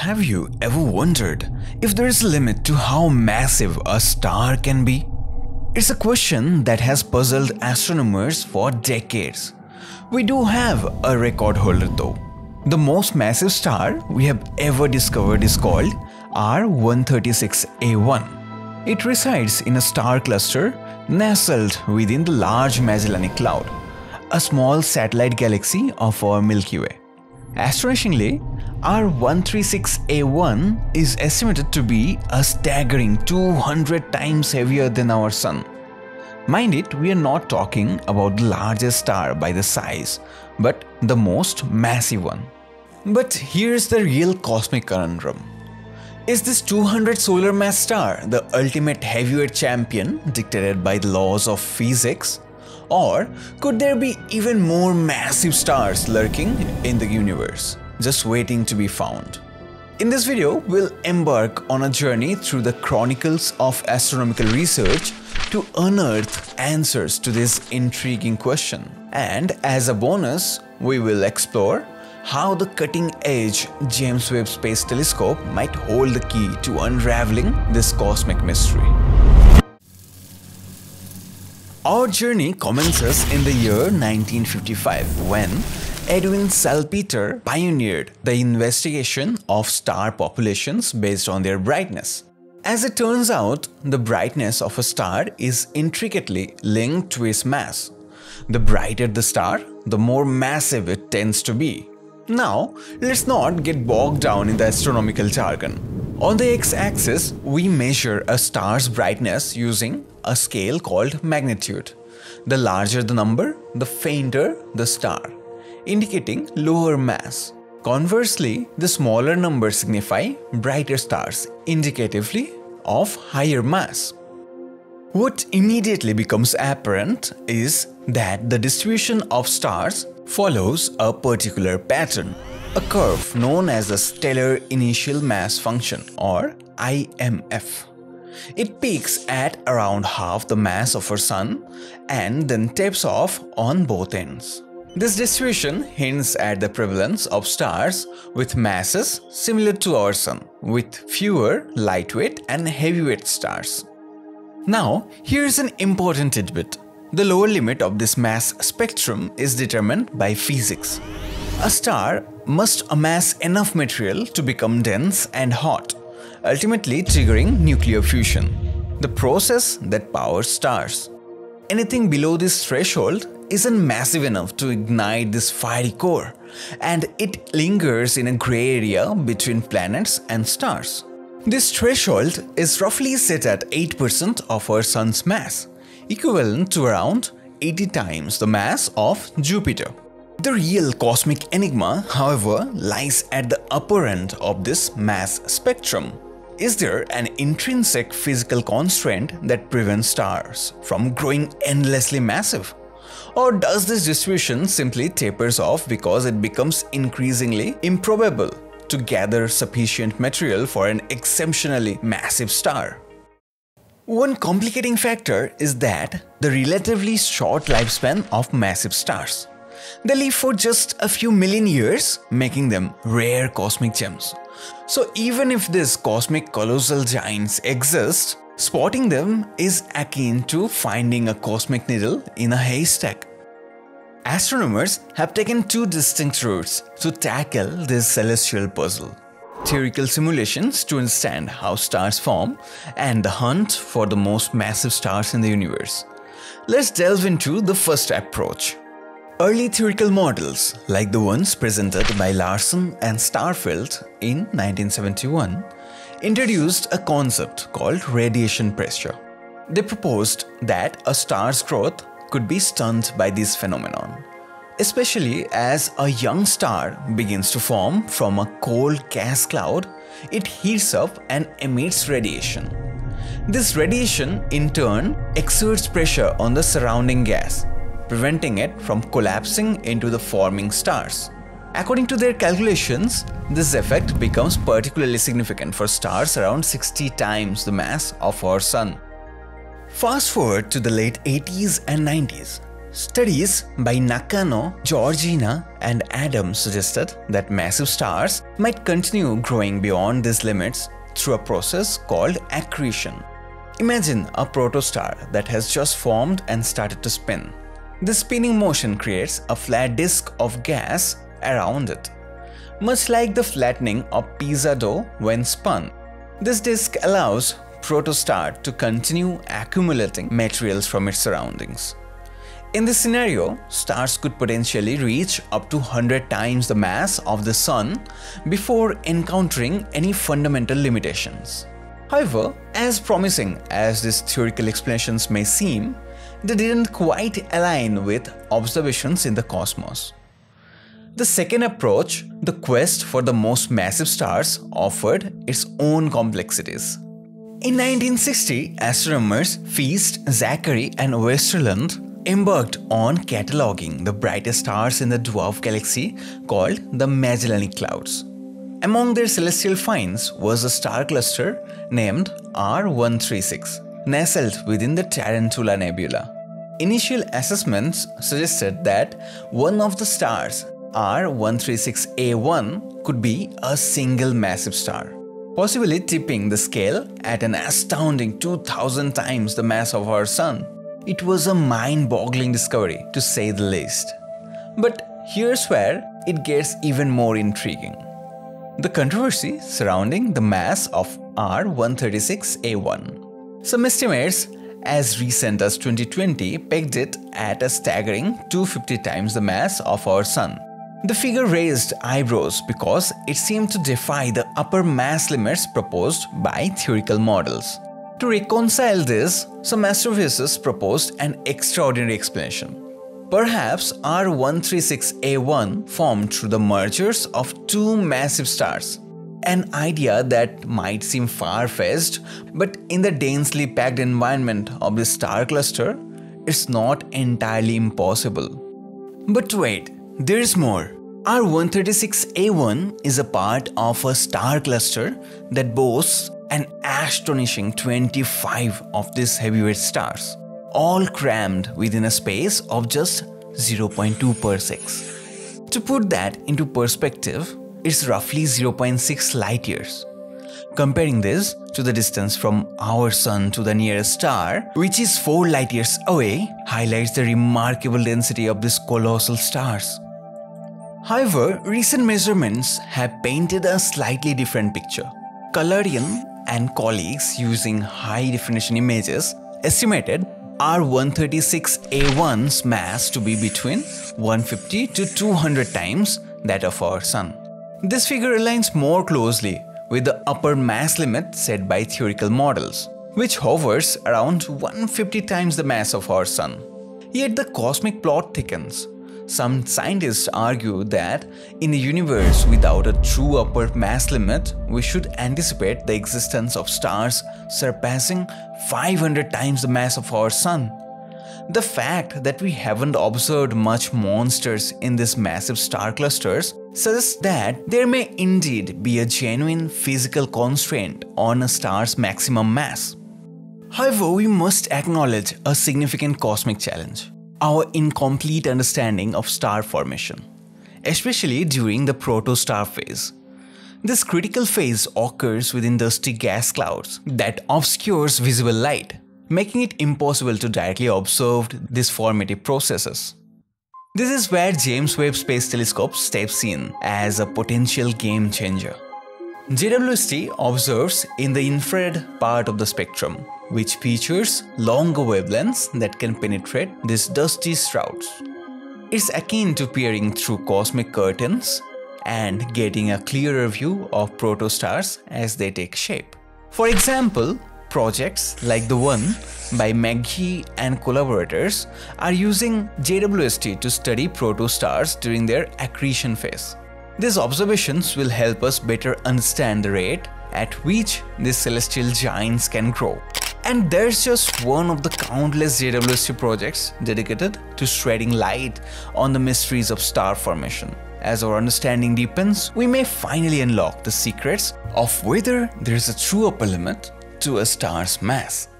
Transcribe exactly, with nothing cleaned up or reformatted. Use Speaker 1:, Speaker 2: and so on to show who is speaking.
Speaker 1: Have you ever wondered if there is a limit to how massive a star can be? It's a question that has puzzled astronomers for decades. We do have a record holder though. The most massive star we have ever discovered is called R one thirty-six A one. It resides in a star cluster nestled within the Large Magellanic Cloud, a small satellite galaxy of our Milky Way. Astonishingly, R one thirty-six A one is estimated to be a staggering two hundred times heavier than our Sun. Mind it, we are not talking about the largest star by the size, but the most massive one. But here's the real cosmic conundrum. Is this two hundred solar mass star the ultimate heavyweight champion dictated by the laws of physics? Or could there be even more massive stars lurking in the universe, just waiting to be found? In this video, we'll embark on a journey through the chronicles of astronomical research to unearth answers to this intriguing question. And as a bonus, we will explore how the cutting-edge James Webb Space Telescope might hold the key to unraveling this cosmic mystery. Our journey commences in the year nineteen fifty-five when Edwin Salpeter pioneered the investigation of star populations based on their brightness. As it turns out, the brightness of a star is intricately linked to its mass. The brighter the star, the more massive it tends to be. Now, let's not get bogged down in the astronomical jargon. On the x-axis, we measure a star's brightness using a scale called magnitude. The larger the number, the fainter the star, indicating lower mass. Conversely, the smaller numbers signify brighter stars, indicatively of higher mass. What immediately becomes apparent is that the distribution of stars follows a particular pattern, a curve known as the stellar initial mass function, or I M F. It peaks at around half the mass of our Sun and then tapers off on both ends. This distribution hints at the prevalence of stars with masses similar to our Sun, with fewer lightweight and heavyweight stars. Now, here's an important tidbit. The lower limit of this mass spectrum is determined by physics. A star must amass enough material to become dense and hot, ultimately triggering nuclear fusion, the process that powers stars. Anything below this threshold isn't massive enough to ignite this fiery core, and it lingers in a gray area between planets and stars. This threshold is roughly set at eight percent of our Sun's mass, equivalent to around eighty times the mass of Jupiter. The real cosmic enigma, however, lies at the upper end of this mass spectrum. Is there an intrinsic physical constraint that prevents stars from growing endlessly massive? Or does this distribution simply tapers off because it becomes increasingly improbable to gather sufficient material for an exceptionally massive star? One complicating factor is that the relatively short lifespan of massive stars. They live for just a few million years, making them rare cosmic gems. So even if these cosmic colossal giants exist, spotting them is akin to finding a cosmic needle in a haystack. Astronomers have taken two distinct routes to tackle this celestial puzzle: theoretical simulations to understand how stars form, and the hunt for the most massive stars in the universe. Let's delve into the first approach. Early theoretical models, like the ones presented by Larson and Starfelt in nineteen seventy-one, introduced a concept called radiation pressure. They proposed that a star's growth could be stunted by this phenomenon, especially as a young star begins to form from a cold gas cloud. It heats up and emits radiation. This radiation, in turn, exerts pressure on the surrounding gas, preventing it from collapsing into the forming stars. According to their calculations, this effect becomes particularly significant for stars around sixty times the mass of our Sun. Fast forward to the late eighties and nineties. Studies by Nakano, Georgina, and Adams suggested that massive stars might continue growing beyond these limits through a process called accretion. Imagine a protostar that has just formed and started to spin. This spinning motion creates a flat disk of gas around it, much like the flattening of pizza dough when spun. This disk allows protostar to continue accumulating materials from its surroundings. In this scenario, stars could potentially reach up to one hundred times the mass of the Sun before encountering any fundamental limitations. However, as promising as these theoretical explanations may seem, they didn't quite align with observations in the cosmos. The second approach, the quest for the most massive stars, offered its own complexities. In nineteen sixty, astronomers Feist, Zachary, and Westerlund embarked on cataloging the brightest stars in the dwarf galaxy called the Magellanic Clouds. Among their celestial finds was a star cluster named R one thirty-six, nestled within the Tarantula Nebula. Initial assessments suggested that one of the stars, R one thirty-six A one, could be a single massive star, possibly tipping the scale at an astounding two thousand times the mass of our Sun. It was a mind-boggling discovery, to say the least. But here's where it gets even more intriguing. The controversy surrounding the mass of R one thirty-six A one. Some estimates as recent as twenty twenty pegged it at a staggering two hundred fifty times the mass of our Sun. The figure raised eyebrows because it seemed to defy the upper mass limits proposed by theoretical models. To reconcile this, some astrophysicists proposed an extraordinary explanation. Perhaps R one thirty-six A one formed through the mergers of two massive stars. An idea that might seem far-fetched, but in the densely packed environment of this star cluster, it's not entirely impossible. But wait, there's more. R one thirty-six A one is a part of a star cluster that boasts an astonishing twenty-five of these heavyweight stars, all crammed within a space of just zero point two parsecs. To put that into perspective, it's roughly zero point six light years. Comparing this to the distance from our Sun to the nearest star, which is four light years away, highlights the remarkable density of these colossal stars. However, recent measurements have painted a slightly different picture. Kalarian and colleagues, using high-definition images, estimated R one thirty-six A one's mass to be between one hundred fifty to two hundred times that of our Sun. This figure aligns more closely with the upper mass limit set by theoretical models, which hovers around one hundred fifty times the mass of our Sun. Yet the cosmic plot thickens. Some scientists argue that in a universe without a true upper mass limit, we should anticipate the existence of stars surpassing five hundred times the mass of our Sun. The fact that we haven't observed much monsters in these massive star clusters suggests that there may indeed be a genuine physical constraint on a star's maximum mass. However, we must acknowledge a significant cosmic challenge: our incomplete understanding of star formation, especially during the protostar phase. This critical phase occurs within dusty gas clouds that obscures visible light, making it impossible to directly observe these formative processes. This is where James Webb Space Telescope steps in as a potential game changer. J W S T observes in the infrared part of the spectrum, which features longer wavelengths that can penetrate these dusty shrouds. It's akin to peering through cosmic curtains and getting a clearer view of protostars as they take shape. For example, projects like the one by McGee and collaborators are using J W S T to study protostars during their accretion phase. These observations will help us better understand the rate at which these celestial giants can grow. And there's just one of the countless J W S T projects dedicated to shedding light on the mysteries of star formation. As our understanding deepens, we may finally unlock the secrets of whether there is a true upper limit to a star's mass.